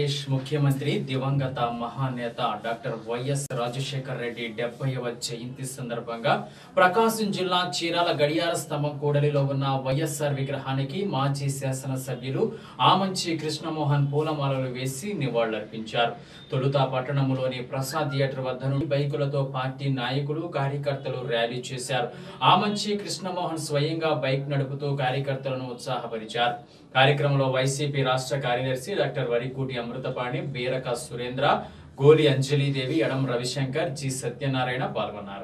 ముఖ్యమంత్రి దివంగత మహానేత డాక్టర్ వైఎస్ రాజశేఖర రెడ్డి 70వ జయంతి సందర్భంగా ప్రకాశం జిల్లా చీరాల గడియార స్తంభం కూడలిలో ఉన్న వైఎస్ఆర్ విగ్రహానికి మాజీ శాసనసభ్యులు ఆమంచి కృష్ణమోహన్ పూలమాలలు వేసి నివాళులర్పించారు. తొలుత పట్టణంలోని ప్రసాద్ థియేటర్ వద్ద నుండి బైకులతో పార్టీ నాయకులు కార్యకర్తలు ర్యాలీ చేశారు. ఆమంచి కృష్ణమోహన్ స్వయంగా బైక్ నడుపుతూ కార్యకర్తలను ఉత్సాహపరిచారు. కార్యక్రమంలో వైసీపీ రాష్ట్ర కార్యదర్శి డాక్టర్ వరికూటి అమృతపాణి, బీరక సురేంద్ర, గోలి అంజలీదేవి, ఎడం రవిశంకర్, జి సత్యనారాయణ పాల్గొన్నారు.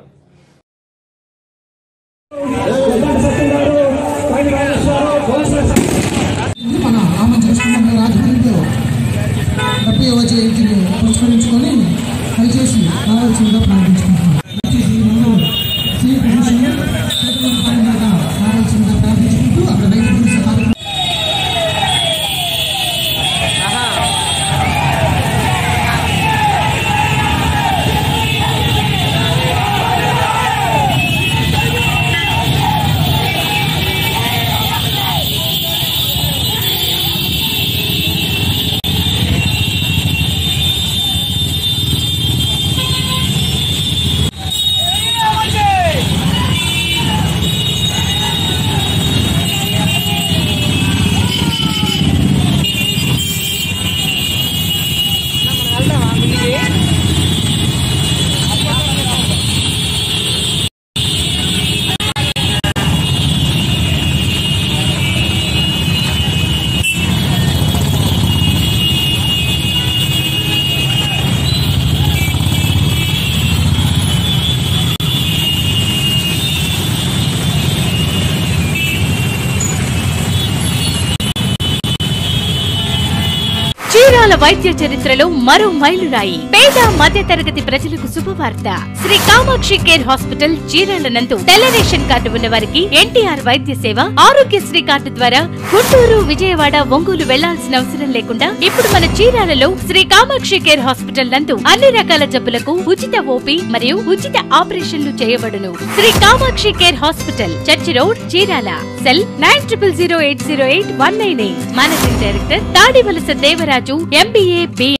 చీరాల వైద్య చరిత్రలో మరో మైలురాయి. పేద మధ్య తరగతి ప్రజలకు శుభవార్త. శ్రీ కామాక్షి కేర్ హాస్పిటల్ చీరాల నందు తెల్ల రేషన్ కార్డు ఉన్న వారికి ఎన్టీఆర్ వైద్య సేవ, ఆరోగ్యశ్రీ కార్డు ద్వారా గుంటూరు, విజయవాడ, ఒంగోలు వెళ్లాల్సిన అవసరం లేకుండా ఇప్పుడు మన చీరాలలో శ్రీ కామాక్షి కేర్ హాస్పిటల్ నందు అన్ని రకాల జబ్బులకు ఉచిత ఓపీ మరియు ఉచిత ఆపరేషన్లు చేయబడును. Sri Kamakshi care hospital, church road, Chirala. Cell 9008081998. Managing director Tadivalasa Devaraju, MBA, B.